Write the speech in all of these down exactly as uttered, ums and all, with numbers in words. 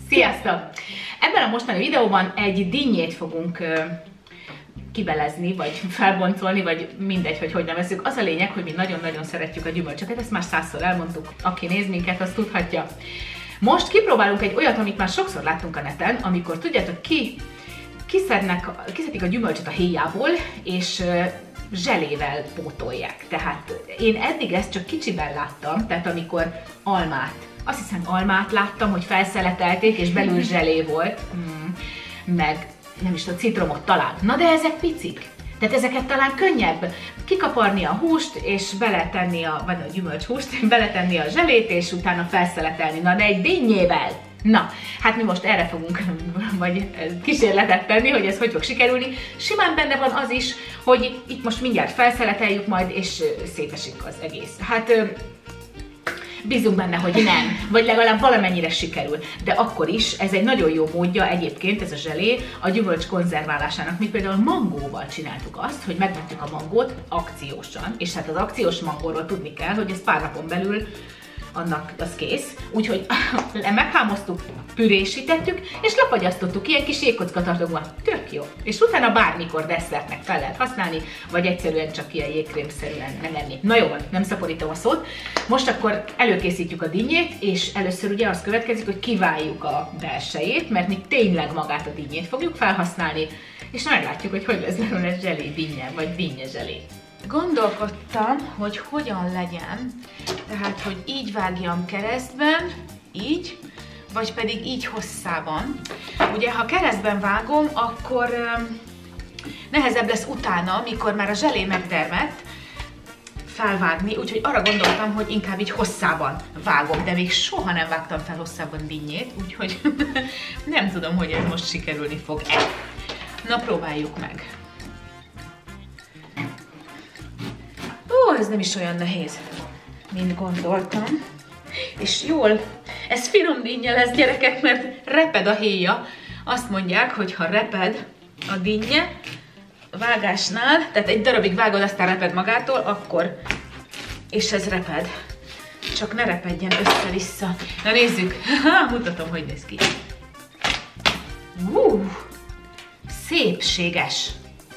Sziasztok! Ebben a mostani videóban egy dinnyét fogunk kibelezni, vagy felboncolni, vagy mindegy, hogy hogy nevezzük. Az a lényeg, hogy mi nagyon-nagyon szeretjük a gyümölcsöket, ezt már százszor elmondtuk, aki néz minket, azt tudhatja. Most kipróbálunk egy olyat, amit már sokszor láttunk a neten, amikor tudjátok ki, kiszednek, kiszedik a gyümölcsöt a héjából, és zselével pótolják. Tehát én eddig ezt csak kicsiben láttam, tehát amikor almát, azt hiszem almát láttam, hogy felszeletelték, és belül zselé volt, mm, meg nem is tudom, citromot talán. Na de ezek picik. Tehát ezeket talán könnyebb kikaparni a húst, és beletenni a, vagy a gyümölcshúst, beletenni a zselét, és utána felszeletelni. Na de egy dinnyével! Na, hát mi most erre fogunk vagy kísérletet tenni, hogy ez hogy fog sikerülni. Simán benne van az is, hogy itt most mindjárt felszeleteljük majd, és szétesik az egész. Hát bízunk benne, hogy nem, vagy legalább valamennyire sikerül. De akkor is ez egy nagyon jó módja egyébként, ez a zselé, a gyümölcs konzerválásának. Mi például mangóval csináltuk azt, hogy megvettük a mangót akciósan, és hát az akciós mangóról tudni kell, hogy ez pár napon belül annak az kész. Úgyhogy meghámoztuk, pürésítettük, és lefagyasztottuk ilyen kis jégkockatartókban. Tök jó. És utána bármikor desszertnek fel lehet használni, vagy egyszerűen csak ilyen jégkrémszerűen megenni. Na jó van, nem szaporítom a szót. Most akkor előkészítjük a dinnyét, és először ugye az következik, hogy kiváljuk a belsejét, mert mi tényleg magát a dinnyét fogjuk felhasználni, és meglátjuk, hogy hogy lesz belőle zselé dinnye, vagy dinnye zselé. Gondolkodtam, hogy hogyan legyen, tehát, hogy így vágjam keresztben, így, vagy pedig így hosszában. Ugye, ha keresztben vágom, akkor um, nehezebb lesz utána, mikor már a zselé megdermett, felvágni, úgyhogy arra gondoltam, hogy inkább így hosszában vágom, de még soha nem vágtam fel hosszában dinnyét, úgyhogy nem tudom, hogy ez most sikerülni fog-e. Na, próbáljuk meg. Ó, ez nem is olyan nehéz, mint gondoltam. És jól, ez finom dinnye lesz, gyerekek, mert reped a héja. Azt mondják, hogy ha reped a dinnye vágásnál, tehát egy darabig vágod, aztán reped magától, akkor, és ez reped. Csak ne repedjen össze-vissza. Na nézzük, mutatom, hogy néz ki. Uh, szépséges.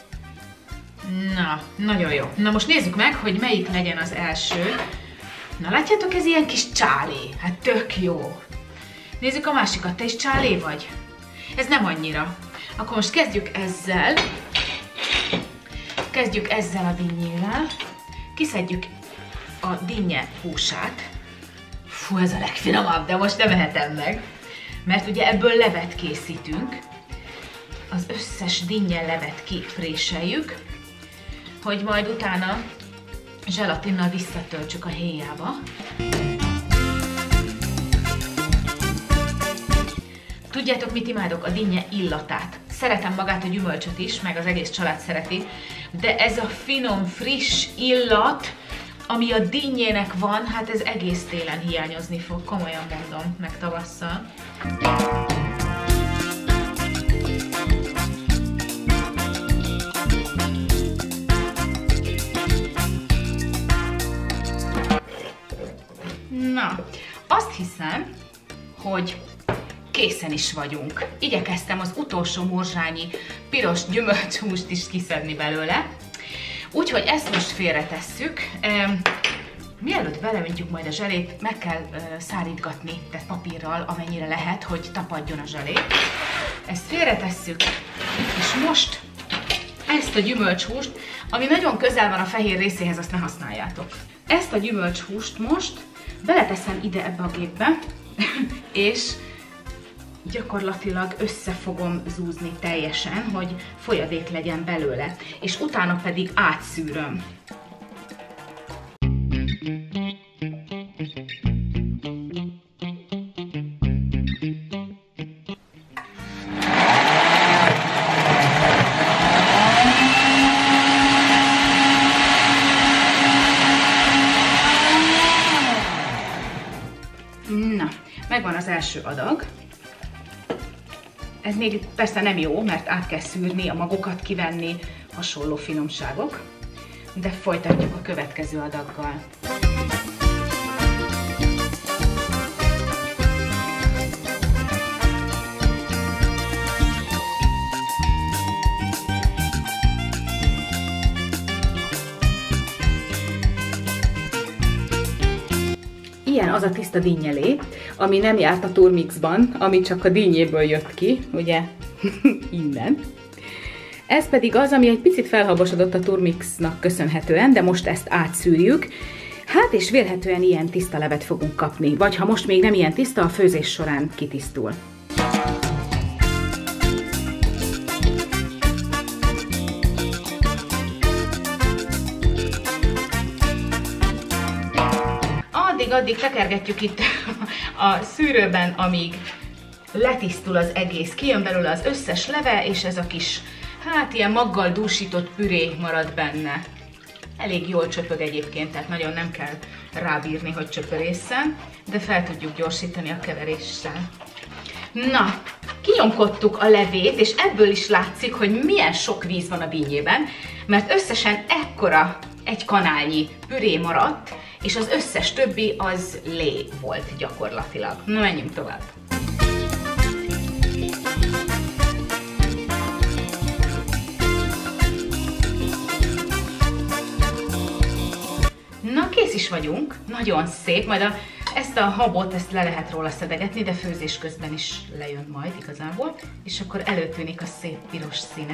Na, nagyon jó. Na most nézzük meg, hogy melyik legyen az első. Na látjátok, ez ilyen kis csálé. Hát tök jó. Nézzük a másikat. Te is csálé vagy? Ez nem annyira. Akkor most kezdjük ezzel. Kezdjük ezzel a dinnyével. Kiszedjük a dinnye húsát. Fú, ez a legfinomabb, de most nem ehetem meg. Mert ugye ebből levet készítünk. Az összes dinnye levet kipréseljük, hogy majd utána zselatinnal visszatöltsük a héjába. Tudjátok, mit imádok? A dinnye illatát. Szeretem magát a gyümölcsöt is, meg az egész család szereti, de ez a finom, friss illat, ami a dinnyének van, hát ez egész télen hiányozni fog, komolyan mondom, meg tavasszal. Na, azt hiszem, hogy készen is vagyunk. Igyekeztem az utolsó morzsányi piros gyümölcshúst is kiszedni belőle. Úgyhogy ezt most félretesszük. Mielőtt beleöntjük majd a zselét, meg kell szárítgatni, tehát papírral, amennyire lehet, hogy tapadjon a zselé. Ezt félretesszük, és most ezt a gyümölcshúst, ami nagyon közel van a fehér részéhez, azt ne használjátok. Ezt a gyümölcshúst most beleteszem ide ebbe a gépbe, és gyakorlatilag össze fogom zúzni teljesen, hogy folyadék legyen belőle, és utána pedig átszűröm. Na, megvan az első adag. Ez még persze nem jó, mert át kell szűrni, a magokat kivenni, hasonló finomságok, de folytatjuk a következő adaggal. az a tiszta dinnyelé, ami nem járt a turmixban, ami csak a dinnyéből jött ki, ugye, innen. Ez pedig az, ami egy picit felhabosodott a turmixnak köszönhetően, de most ezt átszűrjük. Hát és vélhetően ilyen tiszta levet fogunk kapni, vagy ha most még nem ilyen tiszta, a főzés során kitisztul. Addig tekergetjük itt a szűrőben, amíg letisztul az egész, kijön belőle az összes leve, és ez a kis, hát ilyen maggal dúsított püré marad benne. Elég jól csöpög egyébként, tehát nagyon nem kell rábírni, hogy csöpörészen, de fel tudjuk gyorsítani a keveréssel. Na, kinyomkodtuk a levét, és ebből is látszik, hogy milyen sok víz van a dinnyében, mert összesen ekkora egy kanálnyi püré maradt, és az összes többi az lé volt gyakorlatilag. Na, menjünk tovább. Na, kész is vagyunk. Nagyon szép. Majd a, ezt a habot, ezt le lehet róla szedegetni, de főzés közben is lejön majd igazából. És akkor előtűnik a szép piros színe.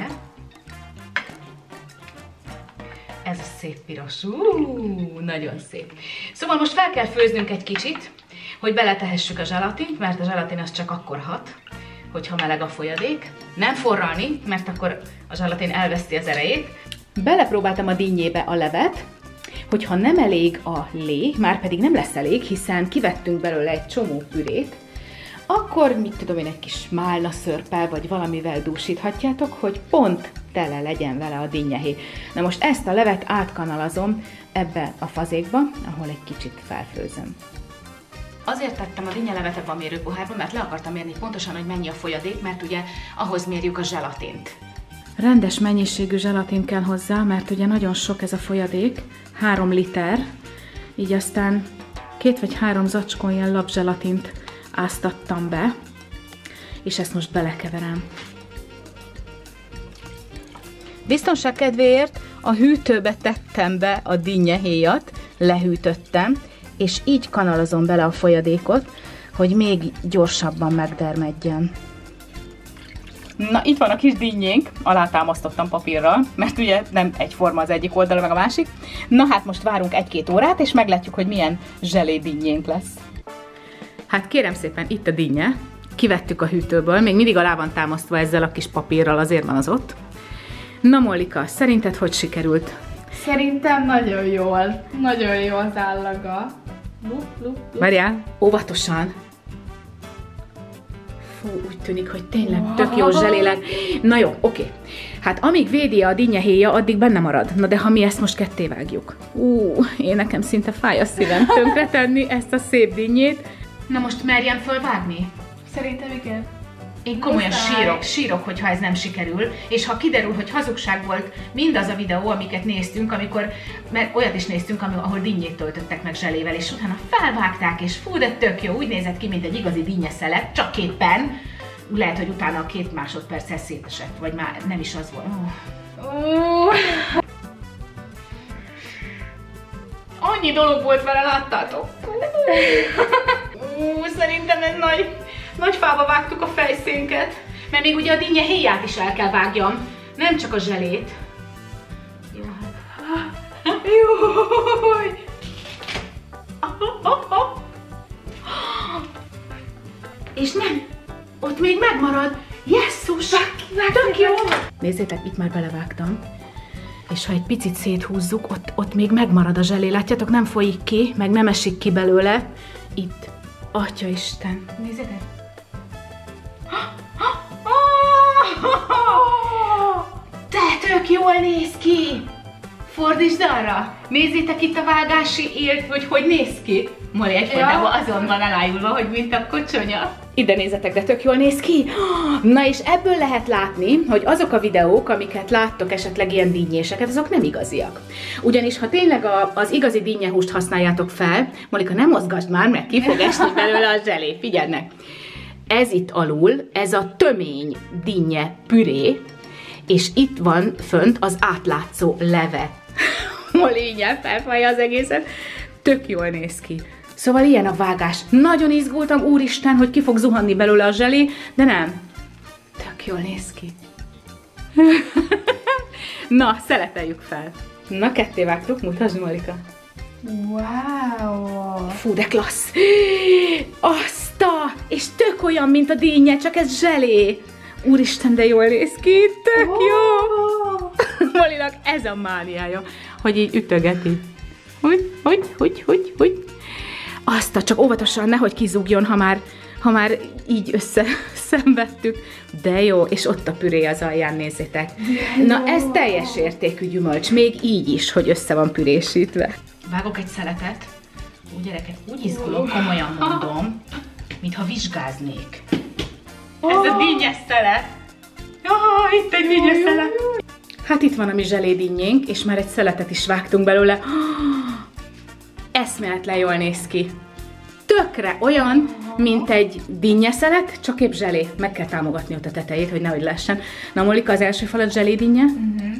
Ez a szép piros. Uuu, nagyon szép. Szóval most fel kell főznünk egy kicsit, hogy beletehessük a zselatint, mert a zselatin az csak akkor hat, hogyha meleg a folyadék. Nem forralni, mert akkor a zselatin elveszti az erejét. Belepróbáltam a dinnyébe a levet, hogyha nem elég a lé, már pedig nem lesz elég, hiszen kivettünk belőle egy csomó pürét, akkor mit tudom én, egy kis málna szörppel vagy valamivel dúsíthatjátok, hogy pont tele legyen vele a dinnyehé. Na most ezt a levet átkanalazom ebbe a fazékba, ahol egy kicsit felfőzöm. Azért tettem a dinnyelevet ebbe a mérőpohárba, mert le akartam mérni pontosan, hogy mennyi a folyadék, mert ugye ahhoz mérjük a zselatint. Rendes mennyiségű zselatint kell hozzá, mert ugye nagyon sok ez a folyadék, három liter, így aztán két vagy három zacskó ilyen lapzselatint áztattam be, és ezt most belekeverem. Biztonság kedvéért a hűtőbe tettem be a dinnyehéjat, lehűtöttem, és így kanalazom bele a folyadékot, hogy még gyorsabban megdermedjen. Na, itt van a kis dinnyénk, alátámasztottam papírral, mert ugye nem egyforma az egyik oldala meg a másik. Na hát most várunk egy-két órát, és meglátjuk, hogy milyen zselé dinnyénk lesz. Hát kérem szépen, itt a dinnye, kivettük a hűtőből, még mindig alá van támasztva ezzel a kis papírral, azért van az ott. Na Mollika, szerinted hogy sikerült? Szerintem nagyon jól, nagyon jó az állaga. Lup, lup, lup. Várjál, óvatosan. Fú, úgy tűnik, hogy tényleg tök jó zselé lett. Na jó, oké. Hát amíg védi a dinnyehéja, addig benne marad. Na de ha mi ezt most ketté vágjuk. Ú, én nekem szinte fáj a szívem tönkretenni ezt a szép dinnyét. Na most merjem fölvágni? Szerintem igen. Én komolyan sírok, sírok, hogyha ez nem sikerül, és ha kiderül, hogy hazugság volt mindaz a videó, amiket néztünk, amikor, mert olyat is néztünk, ahol dinnyét töltöttek meg zselével, és utána felvágták, és fú, de tök jó, úgy nézett ki, mint egy igazi dinnyeszelet, csak képen. Lehet, hogy utána a két másodperccel szétesett, vagy már nem is az volt. Oh. Annyi dolog volt vele, láttátok? Ú, szerintem ez nagy, nagy fába vágtuk a fejszénket, mert még ugye a dinnye héját is el kell vágjam, nem csak a zselét. Jó, hát. Júj! És nem, ott még megmarad. Jesszus! Tök jó! Nézzétek, itt már belevágtam. És ha egy picit széthúzzuk, ott, ott még megmarad a zselé. Látjátok, nem folyik ki, meg nem esik ki belőle. Itt. Atyaisten. Nézzétek. De tök jól néz ki! Fordítsd arra! Nézzétek itt a vágási élt, hogy hogy néz ki. Molly egyfolytában azon van elájulva, hogy mint a kocsonya. Ide nézzetek, de tök jól néz ki! Na és ebből lehet látni, hogy azok a videók, amiket láttok esetleg ilyen dinnyéseket, azok nem igaziak. Ugyanis ha tényleg a, az igazi dinnyehúst használjátok fel, Mollika, nem mozgasd már, mert ki fog esni belőle a zselé, figyelnek! Ez itt alul, ez a tömény dinnye püré, és itt van fönt az átlátszó leve. Molly így felfalja az egészet. Tök jól néz ki. Szóval ilyen a vágás. Nagyon izgultam, úristen, hogy ki fog zuhanni belőle a zselé, de nem. Tök jól néz ki. Na, szeleteljük fel. Na, ketté vágtuk, mutasd, Marika. Wow! Fú, de klassz! Azt a! És tök olyan, mint a dinnye, csak ez zselé. Úristen, de jól néz ki, tök oh. jó! Molinak ez a mániája, hogy így ütögeti. Hogy, hogy, hogy, hogy, hogy. Azt a, csak óvatosan, nehogy kizúgjon, ha már, ha már így összeszenvedtük. De jó, és ott a püré az alján, nézzétek. Na, ez teljes értékű gyümölcs, még így is, hogy össze van pürésítve. Vágok egy szeletet. Úgy, gyerekek, úgy izgulok, komolyan mondom, mintha vizsgáznék. Ez a dinnyes szelet. Ah, itt egy dinnyes szelet. Hát itt van a mi zselédinnyénk, és már egy szeletet is vágtunk belőle. Eszméletlen jól néz ki. Tökre olyan, mint egy dinnyeszelet, csak épp zselé. Meg kell támogatni ott a tetejét, hogy nehogy lessen. Na, Molika, az első falat zselédinnye. Uh-huh.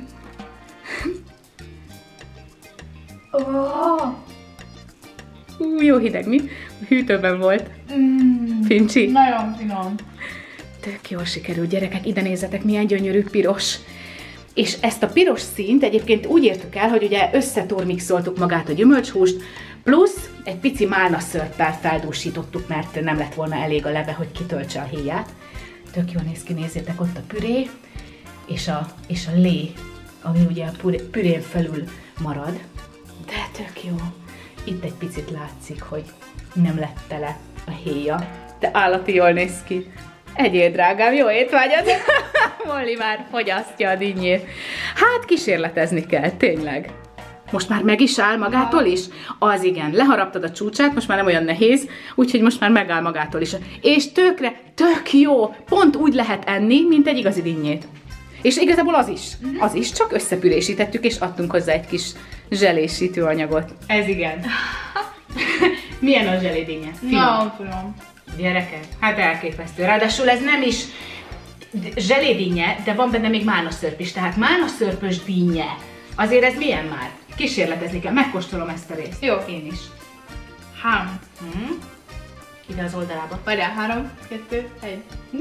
Oh. Ú, jó hideg, mi? Hűtőben volt. Mm. Fincsi? Nagyon finom. Tök jól sikerült, gyerekek, ide nézzetek, milyen gyönyörű piros. És ezt a piros színt egyébként úgy értük el, hogy ugye összetormixoltuk magát a gyümölcshúst, plusz egy pici málnaszörppel feldúsítottuk, mert nem lett volna elég a leve, hogy kitöltse a héját. Tök jól néz ki, nézzétek, ott a püré, és a, és a lé, ami ugye a püré, pürén felül marad. De tök jó. Itt egy picit látszik, hogy nem lett tele a héja. De állati jól néz ki. Egyél, drágám, jó étvágyat! Molly már fogyasztja a dinnyét. Hát kísérletezni kell, tényleg. Most már meg is áll magától is? Az igen, leharaptad a csúcsát, most már nem olyan nehéz, úgyhogy most már megáll magától is. És tökre, tök jó, pont úgy lehet enni, mint egy igazi dinnyét. És igazából az is, az is, csak összepürésítettük, és adtunk hozzá egy kis zselésítő anyagot. Ez igen. Milyen a zselédinnye? Nagyon finom. Gyerekek, hát elképesztő. Ráadásul ez nem is zselédinnye, de van benne még málnaszörp is, tehát málnaszörpös dinnye. Azért ez milyen már? Kísérletezni kell, megkóstolom ezt a részt. Jó. Én is. Három. Hmm. Ide az oldalába. Várjál, három, kettő, egy. Hm?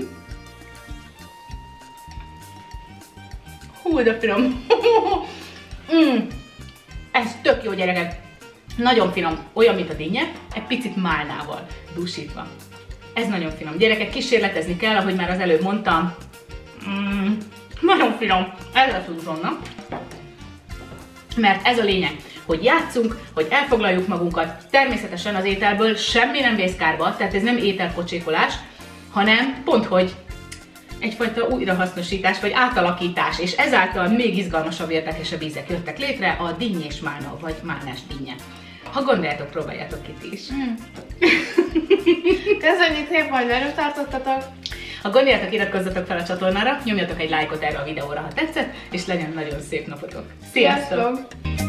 Hú, de finom. mm. Ez tök jó, gyerekek. Nagyon finom, olyan, mint a dinnye, egy picit málnával dúsítva. Ez nagyon finom. Gyerekek, kísérletezni kell, ahogy már az előbb mondtam. Mm. Nagyon finom. Ez lesz uzsonna. Mert ez a lényeg, hogy játszunk, hogy elfoglaljuk magunkat. Természetesen az ételből semmi nem vész kárba, tehát ez nem ételpocsékolás, hanem pont, hogy egyfajta újrahasznosítás vagy átalakítás, és ezáltal még izgalmasabb, érdekesebb ízek jöttek létre, a dinnyés málna vagy málnás dinnye. Ha gondoljátok, próbáljátok ki ti is. Mm. Köszönjük szépen, hogy velünk tartottatok! Ha gondoljátok, iratkozzatok fel a csatornára, nyomjatok egy lájkot erre a videóra, ha tetszett, és legyen nagyon szép napotok. Sziasztok! Sziasztok.